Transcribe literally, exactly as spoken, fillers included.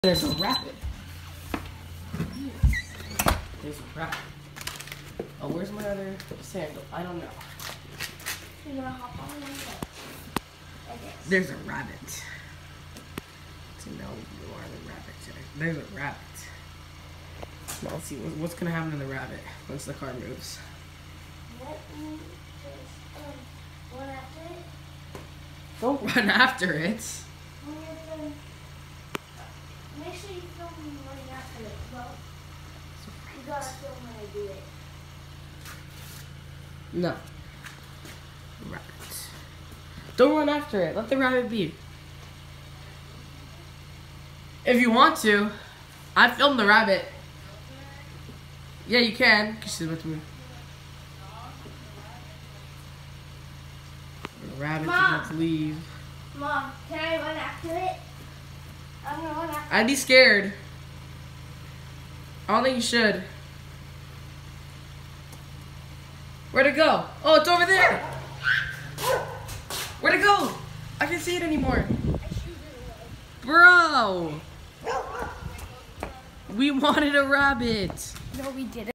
There's a rabbit. There's a rabbit. Oh, where's my other sandal? I don't know. You're gonna hop on one foot. Okay. There's a rabbit. So now you are the rabbit. There's a rabbit. Now let's see what's gonna happen to the rabbit once the car moves. Let me just um, run after it. Don't run after it. When you're done, make sure you film me running after it. Well, you gotta film when I do it. No. Rabbit. Don't run after it. Let the rabbit be. If you want to, I filmed the rabbit. Yeah, you can. Cause she's about to move. The rabbit's about to leave. Mom, can I run after it? I'm gonna run after it. I'd be scared. I don't think you should. Where'd it go? Oh, it's over there. Where'd it go? I can't see it anymore. Bro. We wanted a rabbit. No, we didn't.